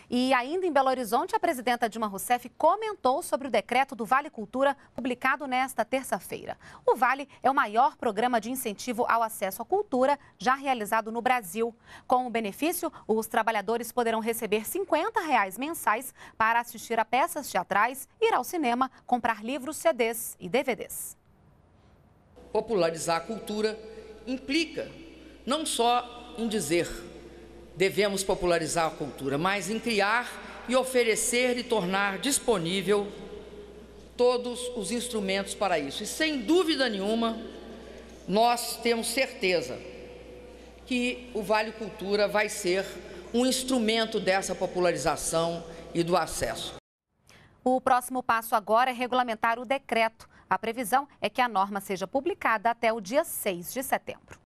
E ainda em Belo Horizonte, a presidenta Dilma Rousseff comentou sobre o decreto do Vale Cultura, publicado nesta terça-feira. O Vale é o maior programa de incentivo ao acesso à cultura já realizado no Brasil. Com o benefício, os trabalhadores poderão receber R$ 50 mensais para assistir a peças teatrais, ir ao cinema, comprar livros, CDs e DVDs. Popularizar a cultura implica não só em dizer devemos popularizar a cultura, mas em criar e oferecer e tornar disponível todos os instrumentos para isso. E sem dúvida nenhuma, nós temos certeza que o Vale Cultura vai ser um instrumento dessa popularização e do acesso. O próximo passo agora é regulamentar o decreto. A previsão é que a norma seja publicada até o dia 6 de setembro.